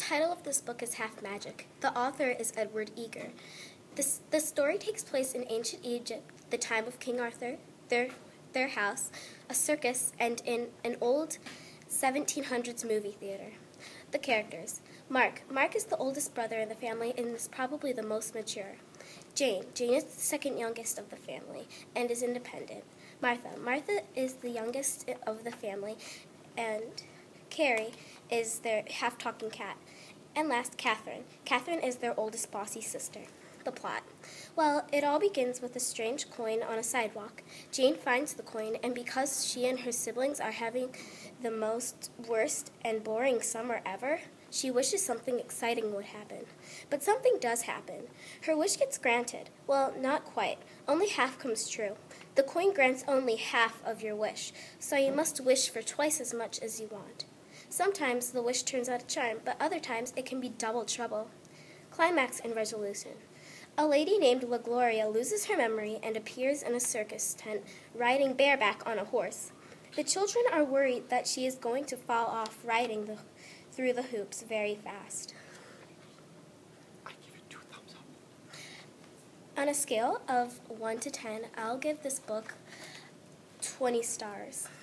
title of this book is Half Magic. The author is Edward Eager. The story takes place in ancient Egypt, the time of King Arthur, their house, a circus, and in an old 1700s movie theater. The characters. Mark is the oldest brother in the family and is probably the most mature. Jane is the second youngest of the family and is independent. Martha is the youngest of the family, and Carrie is their half-talking cat. And last, Catherine. Catherine is their oldest bossy sister. The plot. Well, it all begins with a strange coin on a sidewalk. Jane finds the coin, and because she and her siblings are having the worst and boring summer ever, she wishes something exciting would happen. But something does happen. Her wish gets granted. Well, not quite. Only half comes true. The coin grants only half of your wish, so you must wish for twice as much as you want. Sometimes the wish turns out a charm, but other times it can be double trouble. Climax and resolution. A lady named La Gloria loses her memory and appears in a circus tent, riding bareback on a horse. The children are worried that she is going to fall off riding through the hoops very fast. I give it 2 thumbs up. On a scale of 1 to 10, I'll give this book 20 stars.